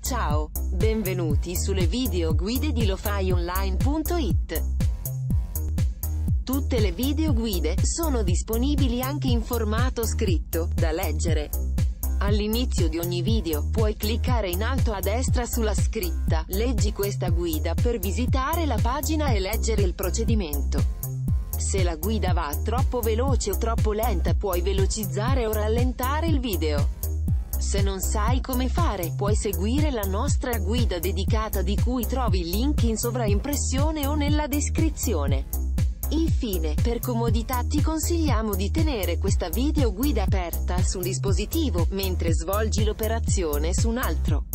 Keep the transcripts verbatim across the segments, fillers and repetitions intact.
Ciao, benvenuti sulle video guide di lofai online punto it. Tutte le video guide sono disponibili anche in formato scritto, da leggere. All'inizio di ogni video, puoi cliccare in alto a destra sulla scritta "Leggi questa guida" per visitare la pagina e leggere il procedimento. Se la guida va troppo veloce o troppo lenta, puoi velocizzare o rallentare il video. Se non sai come fare, puoi seguire la nostra guida dedicata di cui trovi il link in sovraimpressione o nella descrizione. Infine, per comodità ti consigliamo di tenere questa video guida aperta su un dispositivo, mentre svolgi l'operazione su un altro.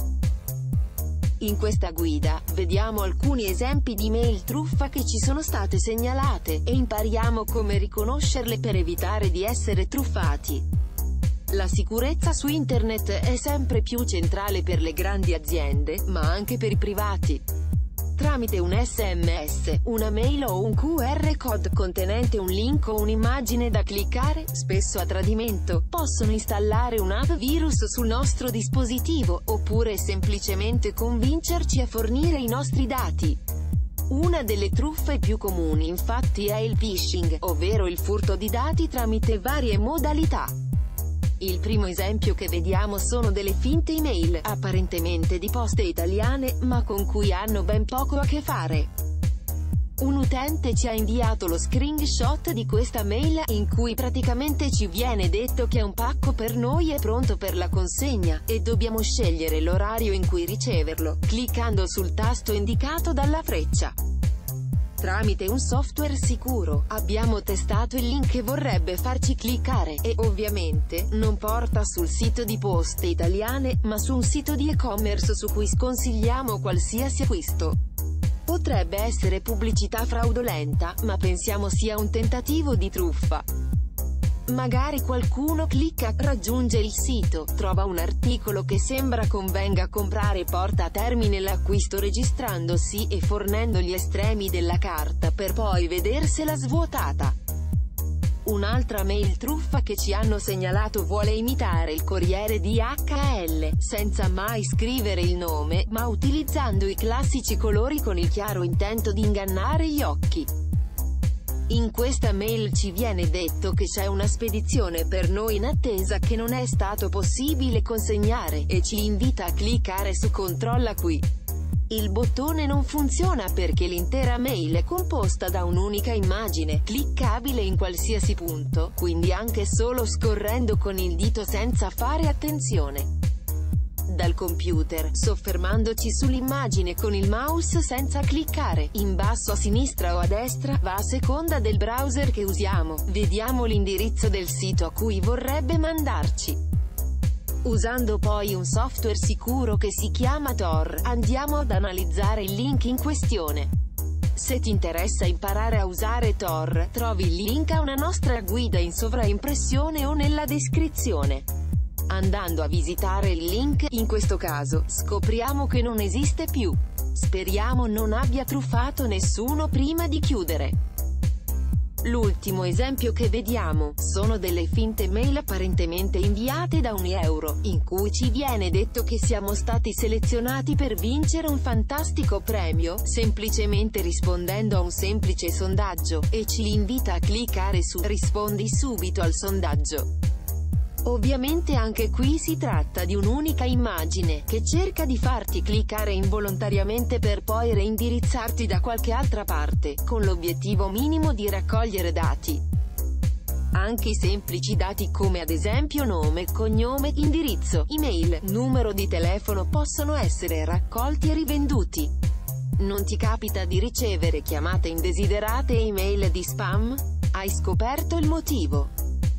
In questa guida, vediamo alcuni esempi di mail truffa che ci sono state segnalate, e impariamo come riconoscerle per evitare di essere truffati. La sicurezza su internet è sempre più centrale per le grandi aziende, ma anche per i privati. Tramite un S M S, una mail o un Q R code contenente un link o un'immagine da cliccare, spesso a tradimento, possono installare un antivirus sul nostro dispositivo, oppure semplicemente convincerci a fornire i nostri dati. Una delle truffe più comuni infatti è il phishing, ovvero il furto di dati tramite varie modalità. Il primo esempio che vediamo sono delle finte email, apparentemente di poste italiane, ma con cui hanno ben poco a che fare. Un utente ci ha inviato lo screenshot di questa mail, in cui praticamente ci viene detto che un pacco per noi è pronto per la consegna, e dobbiamo scegliere l'orario in cui riceverlo, cliccando sul tasto indicato dalla freccia. Tramite un software sicuro, abbiamo testato il link che vorrebbe farci cliccare, e, ovviamente, non porta sul sito di poste italiane, ma su un sito di e-commerce su cui sconsigliamo qualsiasi acquisto. Potrebbe essere pubblicità fraudolenta, ma pensiamo sia un tentativo di truffa. Magari qualcuno clicca, raggiunge il sito, trova un articolo che sembra convenga comprare e porta a termine l'acquisto registrandosi e fornendo gli estremi della carta per poi vedersela svuotata. Un'altra mail truffa che ci hanno segnalato vuole imitare il corriere D H L, senza mai scrivere il nome, ma utilizzando i classici colori con il chiaro intento di ingannare gli occhi. In questa mail ci viene detto che c'è una spedizione per noi in attesa che non è stato possibile consegnare, e ci invita a cliccare su "Controlla qui". Il bottone non funziona perché l'intera mail è composta da un'unica immagine, cliccabile in qualsiasi punto, quindi anche solo scorrendo con il dito senza fare attenzione. Dal computer, soffermandoci sull'immagine con il mouse senza cliccare, in basso a sinistra o a destra, va a seconda del browser che usiamo, vediamo l'indirizzo del sito a cui vorrebbe mandarci. Usando poi un software sicuro che si chiama Tor, andiamo ad analizzare il link in questione. Se ti interessa imparare a usare Tor, trovi il link a una nostra guida in sovraimpressione o nella descrizione. Andando a visitare il link, in questo caso, scopriamo che non esiste più. Speriamo non abbia truffato nessuno prima di chiudere. L'ultimo esempio che vediamo, sono delle finte mail apparentemente inviate da un euro, in cui ci viene detto che siamo stati selezionati per vincere un fantastico premio, semplicemente rispondendo a un semplice sondaggio, e ci invita a cliccare su "Rispondi subito al sondaggio". Ovviamente anche qui si tratta di un'unica immagine, che cerca di farti cliccare involontariamente per poi reindirizzarti da qualche altra parte, con l'obiettivo minimo di raccogliere dati. Anche i semplici dati come ad esempio nome, cognome, indirizzo, email, numero di telefono possono essere raccolti e rivenduti. Non ti capita di ricevere chiamate indesiderate e email di spam? Hai scoperto il motivo.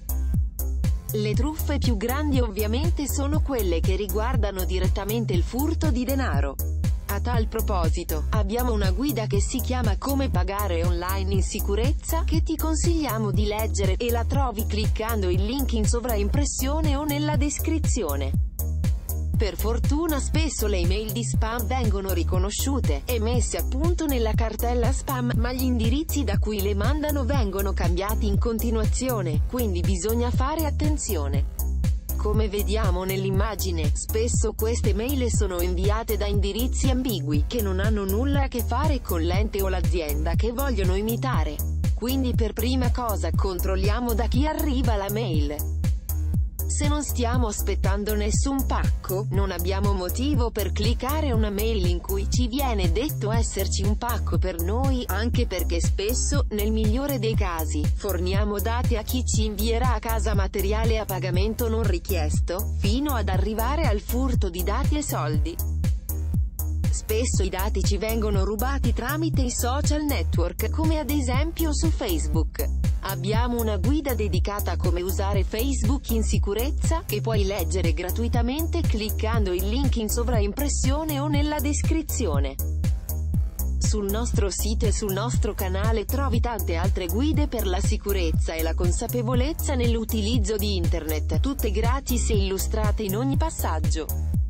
Le truffe più grandi ovviamente sono quelle che riguardano direttamente il furto di denaro. A tal proposito, abbiamo una guida che si chiama "Come pagare online in sicurezza", che ti consigliamo di leggere, e la trovi cliccando il link in sovraimpressione o nella descrizione. Per fortuna spesso le email di spam vengono riconosciute, e messe a punto nella cartella spam, ma gli indirizzi da cui le mandano vengono cambiati in continuazione, quindi bisogna fare attenzione. Come vediamo nell'immagine, spesso queste mail sono inviate da indirizzi ambigui, che non hanno nulla a che fare con l'ente o l'azienda che vogliono imitare. Quindi per prima cosa controlliamo da chi arriva la mail. Se non stiamo aspettando nessun pacco, non abbiamo motivo per cliccare una mail in cui ci viene detto esserci un pacco per noi, anche perché spesso, nel migliore dei casi, forniamo dati a chi ci invierà a casa materiale a pagamento non richiesto, fino ad arrivare al furto di dati e soldi. Spesso i dati ci vengono rubati tramite i social network, come ad esempio su Facebook. Abbiamo una guida dedicata a come usare Facebook in sicurezza, che puoi leggere gratuitamente cliccando il link in sovraimpressione o nella descrizione. Sul nostro sito e sul nostro canale trovi tante altre guide per la sicurezza e la consapevolezza nell'utilizzo di Internet, tutte gratis e illustrate in ogni passaggio.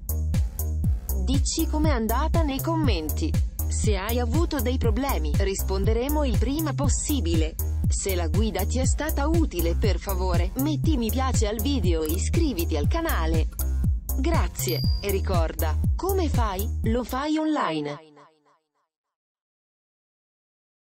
Dici com'è andata nei commenti. Se hai avuto dei problemi, risponderemo il prima possibile. Se la guida ti è stata utile, per favore, metti mi piace al video e iscriviti al canale. Grazie, e ricorda, come fai? Lo fai online.